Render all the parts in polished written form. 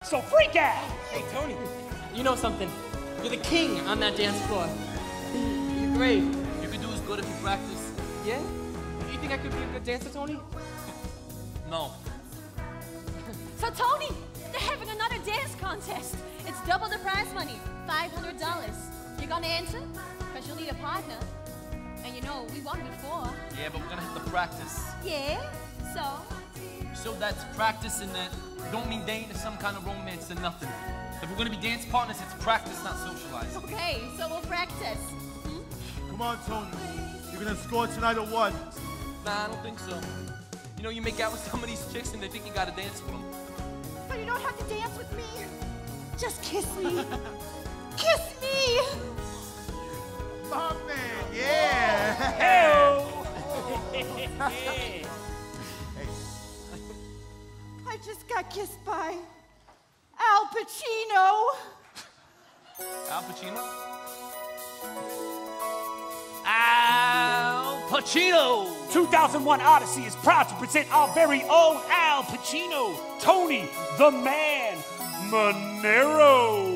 So freak out! Hey, Tony, you know something? You're the king on that dance floor. You're great. You could do as good if you practice. Yeah? You think I could be a good dancer, Tony? No. So, Tony, they're having another dance contest. It's double the prize money, $500. You gonna enter? Because you'll need a partner. And you know, we won before. Yeah, but we're gonna have to practice. Yeah? So? So that's practice and that don't mean dating or some kind of romance or nothing. If we're gonna be dance partners, it's practice, not socialize. Okay, so we'll practice. Come on, Tony. You're gonna score tonight or what? Nah, I don't think so. You know, you make out with some of these chicks and they think you gotta dance with them. But you don't have to dance with me. Just kiss me. Kiss me! My man, yeah! Hey! I just got kissed by Al Pacino. Al Pacino? Al Pacino! 2001 Odyssey is proud to present our very own Al Pacino, Tony the Man, Manero.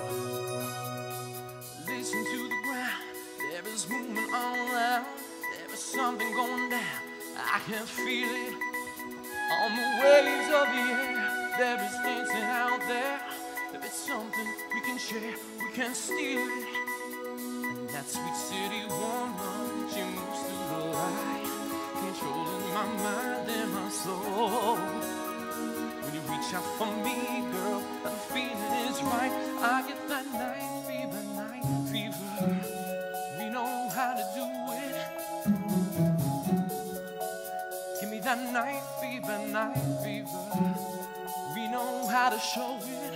Listen to the ground, there is movement all around. There is something going down, I can feel it. On the waves of the air, there is dancing out there. There is something we can share, we can steal it. And that sweet city woman, she moves through the light, controlling my mind and my soul. When you reach out for me, girl, the feeling is right. I get that night fever. We know how to do it. Give me that night fever. We know how to show it.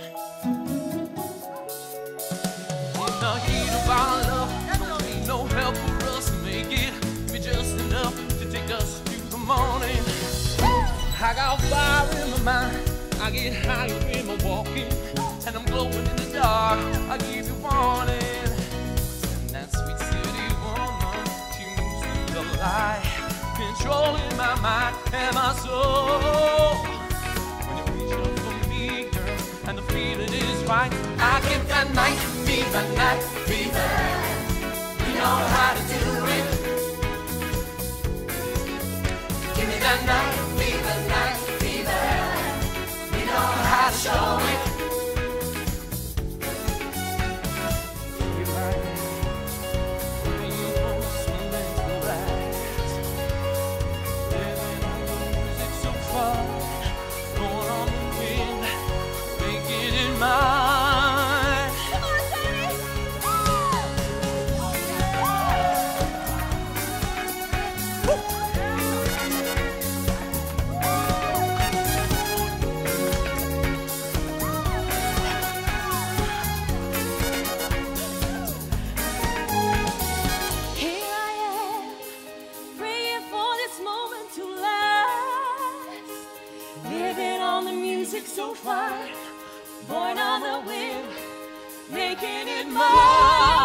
In the heat of our love, don't need no help for us to make it. Give me just enough to take us to the morning. I got fire in my mind, I get higher in my walking, and I'm glowing in the dark, I give you warning. And that sweet city woman, she moves through the light, controlling my mind and my soul. When you reach out for me, girl, and the feeling is right, I get that night fever. You know how to do it. Give me that night fever. You know how to show it. So far, born on the wind, making it mine.